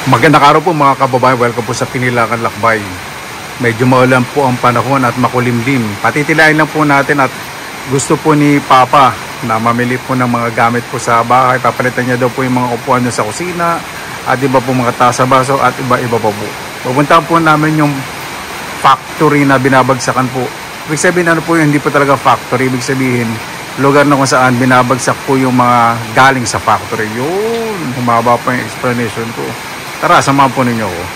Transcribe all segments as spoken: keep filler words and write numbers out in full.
Magandang araw po mga kababayan, welcome po sa Pinilakan Lakbay. Medyo maulan po ang panahon at makulimlim. Patitilayin lang po natin at gusto po ni Papa na mamili po ng mga gamit po sa bahay. Papalitan niya daw po yung mga upuan niya sa kusina at iba po mga tasa baso at iba-iba pa po. Pupuntahan po namin yung factory na binabagsakan po. Ibig sabihin ano po yun, hindi po talaga factory. Ibig sabihin lugar na kung saan binabagsak po yung mga galing sa factory. Yun, humaba po yung explanation ko. Tara, samahan po ninyo ako.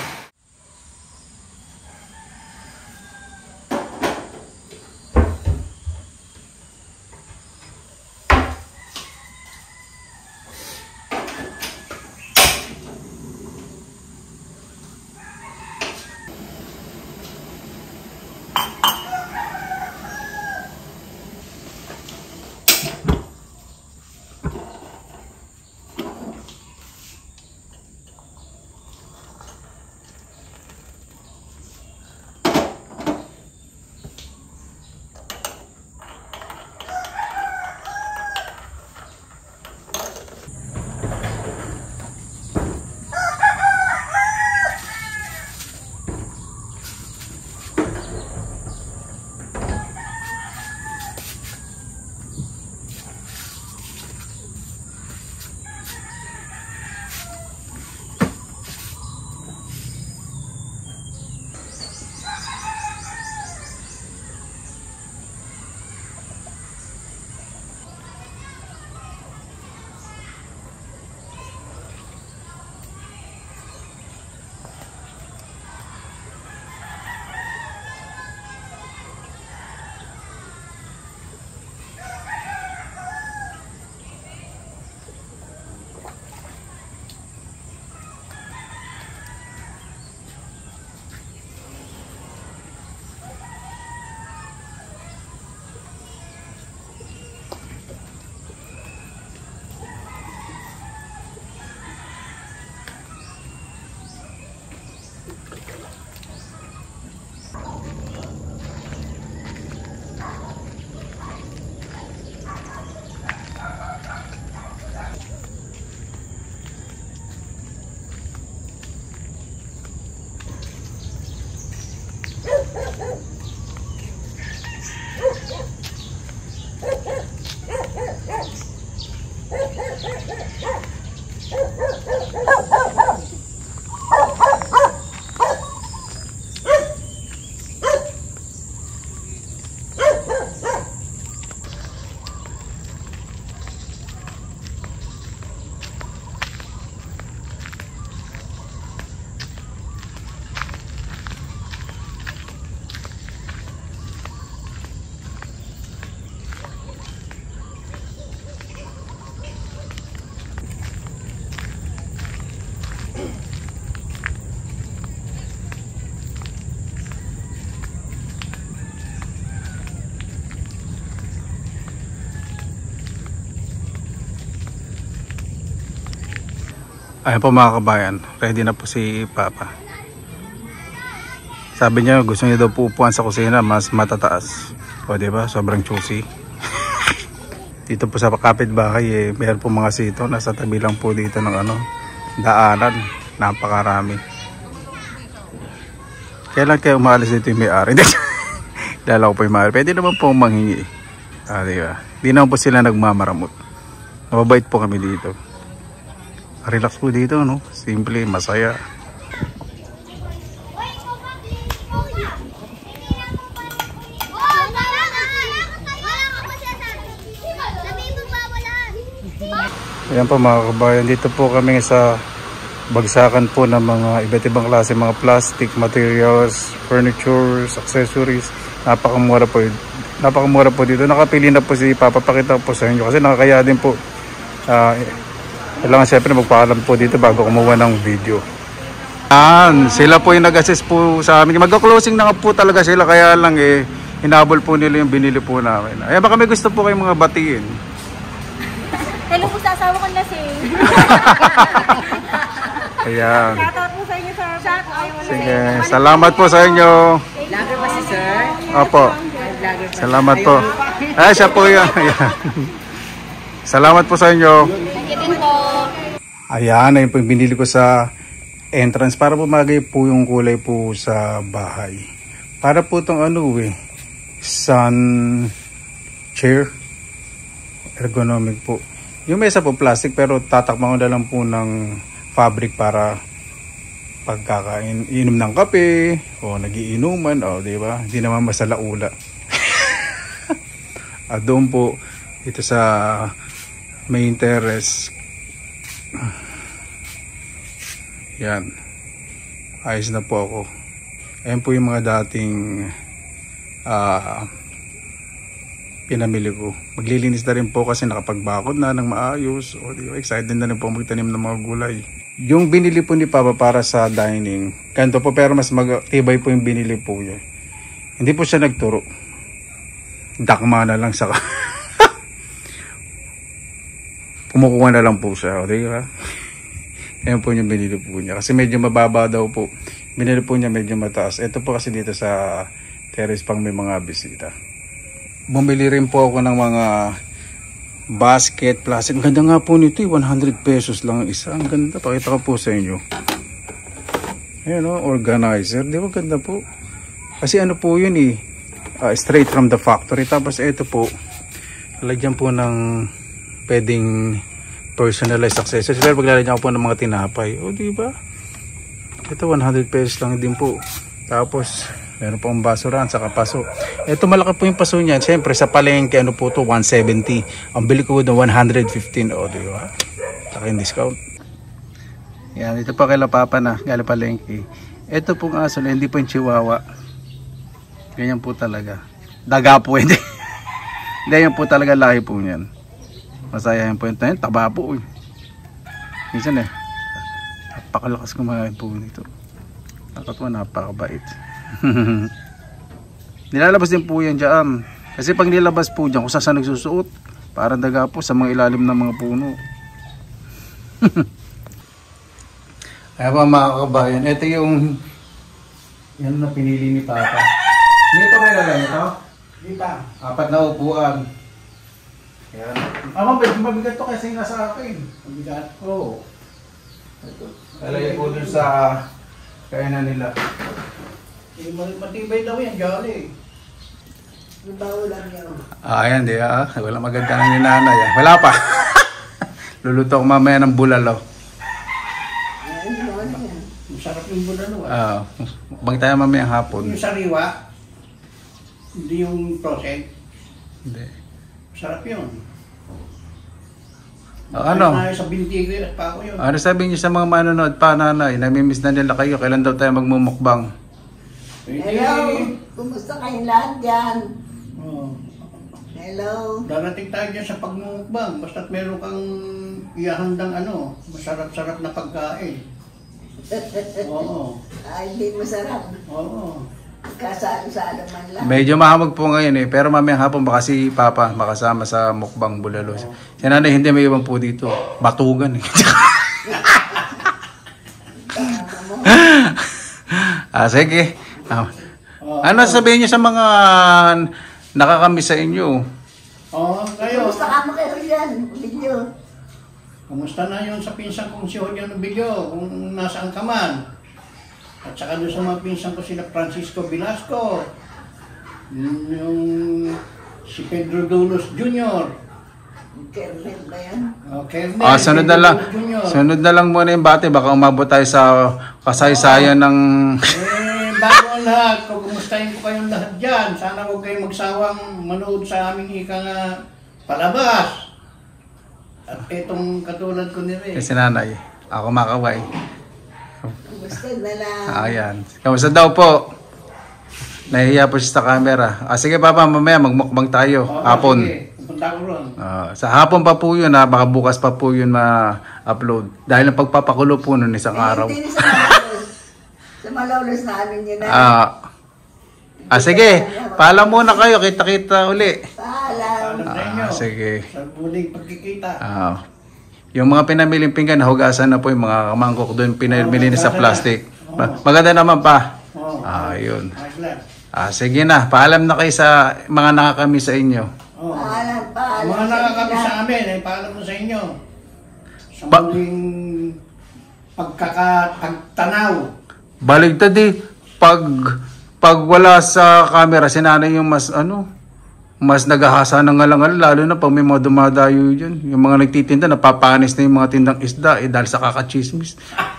Ayan po mga kabayan, ready na po si Papa. Sabi niya gusto niya daw po upuan sa kusina mas matataas. O diba, sobrang choosy. Dito po sa kapitbahay eh, meron po mga sito. Nasa tabi lang po dito ng ano, daanan. Napakarami. Kailan kayo umalis dito yung may-ari? Dala ko po yung may-ari. Pwede naman po manghingi. Ah, diba? Di naman po sila nagmamaramot. Mababait po kami dito. Relax po dito, no? Simple, masaya. Ayan po mga kabayan, dito po kami sa bagsakan po ng mga iba't ibang klase, mga plastic materials, furnitures, accessories. Napakamura po. Napakamura po dito. Nakapili na po si Papa, pakita po sa inyo kasi nakakaya din po. Uh, Kailangan siyempre magpaalam po dito bago kumuha ng video. Yan, sila po yung nag-assist po sa amin. Mag-closing na nga po talaga sila, kaya lang eh, hinabol po nila yung binili po namin. Ayan, baka may gusto po kayong mga batiin. Hello po sa asawa ko na si. Ayan. Shoutout po sa inyo, sir. Sige, salamat po sa inyo. Vlogger ba si sir? Opo. Salamat po. Ay, siya po yan. Ayan. Salamat po sa inyo. Thank you din po. Ayan, ayun po yung binili ko sa entrance para pumagay po yung kulay po sa bahay. Para po itong ano eh, sun chair, ergonomic po. Yung mesa po plastic pero tatakpan ko na lang po ng fabric para pagkakain, inom ng kape o nagiinuman, o di ba? Hindi naman masalaula. At doon po ito sa main terrace. Yan. Ayos na po ako. Ayan po yung mga dating uh, pinamili ko. Maglilinis na rin po kasi nakapagbakod na ng maayos. O, di ba? Excited na rin po magtanim ng mga gulay. Yung binili po ni Papa para sa dining, ganito po pero mas magtibay po yung binili po niya. Hindi po siya nagturo. Dakma na lang sa kumukuha na lang po siya. O, di ba? Ayan po yung binili po niya. Kasi medyo mababa daw po. Binili po niya medyo mataas. Ito po kasi dito sa terrace pang may mga bisita. Bumili rin po ako ng mga basket, plastic. Ang ganda nga po nito eh. one hundred pesos lang ang isa. Ang ganda. Pakita ko po sa inyo. Ayan o. Organizer. Di ba ganda po? Kasi ano po yun eh. Uh, straight from the factory. Tapos ito po. Lagyan po ng pwedeng personalized accessories. Pero paglalagyan ko po ng mga tinapay. O di ba? Ito one hundred pesos lang din po. Tapos meron po ang basurahan sa paso. Ito malaki po yung paso niyan. Siyempre sa palengke ano po to one seventy. Ang bili ko doon one hundred fifteen. O di ba? Taking discount. Yan, ito pa kay La Papa na galing palengke. Ito pong aso na hindi po yung chihuahua. Ganyan po talaga. Daga po hindi. Ganyan po talaga laki po niyan. Masaya yan po yung tayo. Taba po eh. Minsan eh. Napakalakas kumain po nito. Nakatuwa, napakabait. Nilalabas din po yan dyan. Kasi pag nilabas po dyan, kung saan nagsusuot, parang daga po sa mga ilalim ng mga puno. Kaya pa mga kabayan, ito yung yan na pinili ni Papa. Hindi pa may lalagay ito? Hindi pa. Apat na upuan. Yan. Ah, mabigat, mabigat to kasi nasa akin. Mabigat ko. Lalagay po dun sa kainan nila. Matibay daw yan, jolly. Bawo lang yan. Ah, ayan di ah. Wala maganda ng ninanay ah. Wala pa. Luluto ko mamaya ng bulalo. Ay, ano yan? Masarap yung bulalo ah. Ah, bang tayo mamaya hapon. Yung sariwa, hindi yung process. Hindi. Masarap yun. Ah, ano? Ay, sa binti ko yun at pa ako yun. Ano sabi niyo sa mga manonood pa, nanay? Namimiss na nila kayo. Kailan daw tayo magmumukbang? Hello! Kumusta kayong lahat dyan? Oh. Hello! Darating tayo dyan sa pagmumukbang. Basta't meron kang ihahandang ano, masarap-sarap na pagkain. Oo. Ay, hindi masarap. Oo. Kasalo-salo man lang. Medyo mahamog po ngayon eh. Pero mamaya hapon baka si Papa makasama sa mukbang bulalo. Si nanay hindi may ibang po dito. Batugan eh. Ah, sige. Ah. Ano sabihin niyo sa mga nakakamiss sa inyo? Oo, kayo. Kumusta ka mo kayo dyan? Video. Kumusta na yun sa pinsan kong si Julian Nobillo, kung nasaan ka man? At saka doon sa mga pinsan ko sila Francisco Velasco, yung si Pedro Dulos Junior Kernel ba yan? Oh, Kernel, Ah, sunod na Pedro lang. Dulos Junior Sunod na lang muna yung bate. Baka umabot tayo sa kasaysayan ng... Eh, bago ang lahat, kung kumustahin ko kayong lahat dyan, sana huwag kayong magsawang manood sa aming ika nga palabas. At itong katulad ko ni Ray. Kasi nanay, ako makaway. Kumusta na lang? Ayan. Kamusta daw po? Nahihiya po siya sa camera. Ah, sige Papa, mamaya magmukbang tayo. Oo, Hapon. sige, pupunta ko ron. Ah, sa hapon pa po yun ha. Baka bukas pa po yun ma-upload. Dahil ang pagpapakulo po nun isang araw. Hindi sa Malolos. Sa Malolos namin yun na. Ah, ah sige. Paalam muna kayo. Kita-kita uli. Paalam. Alam sa inyo. Ah, sige. Sa muling pagkikita. Ah, yung mga pinamiling pinggan, nahugasan na po yung mga kamangkok doon. Pinamili na sa plastic. Ma- Maganda naman pa. Oo. Ah, yun. Ayos lang. Ah, sige na. Paalam na kayo sa mga nakakamiss sa inyo. Oo. Paalam, paalam. Mga sa nakakapit inyo. sa amin, ay paalam mo sa inyo. Sa Ba- muling pagkakatanaw. Baligtad eh. Pag, pag wala sa camera, si nanay yung mas ano, mas naghahasa ng ngalangal, lalo na pag may mga dumadayo dyan. Yung mga nagtitinda, napapanis na yung mga tindang isda eh, dahil sa kakachismis.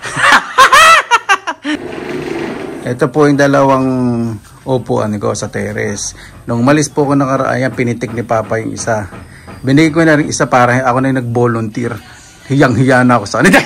Ito po yung dalawang upuan ko sa terrace. Nung umalis po ko nakaraan, pinitik ni Papa yung isa. Binigay ko na rin isa para ako na yung nag-volunteer. Hiyang-hiya na ako sa kanila.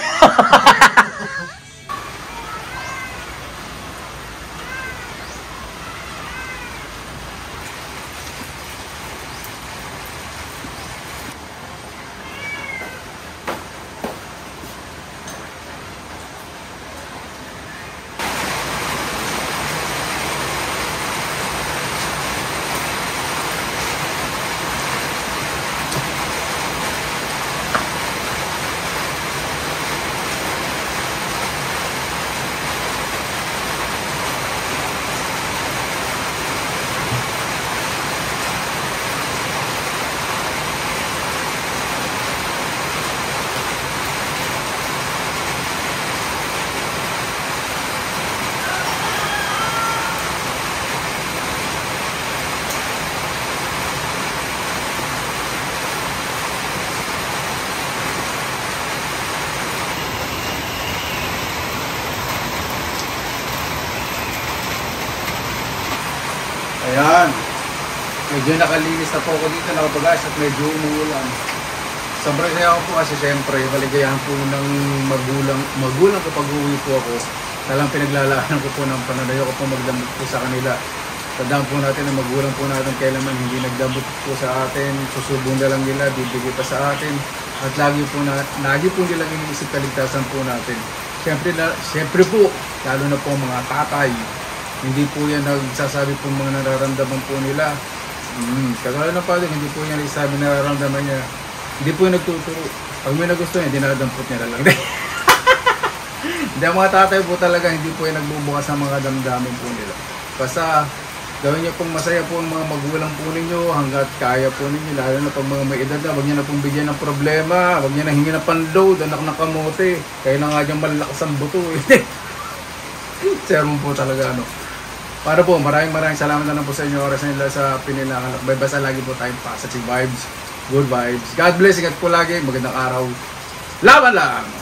Ayan. Medyo nakalinis na po ako dito, nakabagas at medyo umuulan. Sobrang saya ako po kasi siyempre maligayahan po ng magulang, magulang kapag uwi po ako. Talang pinaglalaanan ko po ng pananayo ko po magdamot po sa kanila. Tandaan po natin na magulang po natin kailanman hindi nagdamot po sa atin, susubong na lang nila, bibigay pa sa atin. At lagi po, na, lagi po nilang iniisip kaligtasan po natin. Siyempre, na, siyempre po, lalo na po mga tatay, hindi po yan nagsasabi po mga nararamdaman po nila. Hmm, kagaya ng padre, hindi po yan nagsasabi nararamdaman niya. Hindi po yung nagtuturo. Pag may nagustuhan, dinadampot niya na lang. Hindi, ang mga tatay po talaga, hindi po yung nagbubukas sa mga damdamin po nila. Basta, gawin niyo pong masaya po ang mga magulang po ninyo hanggat kaya po ninyo. Lalo na pag mga may edad na, huwag niyo na pong bigyan ng problema. Huwag niyo na hingi ng panload, anak ng kamote. Kaya na nga dyan malakas ang buto. Sermon po talaga, ano. Para po, maraming maraming salamat na lang po sa inyo oras nila sa Pinilangan Lakbay. Basta lagi po tayong positive vibes, good vibes. God bless, ingat po lagi, magandang araw. Laban lang!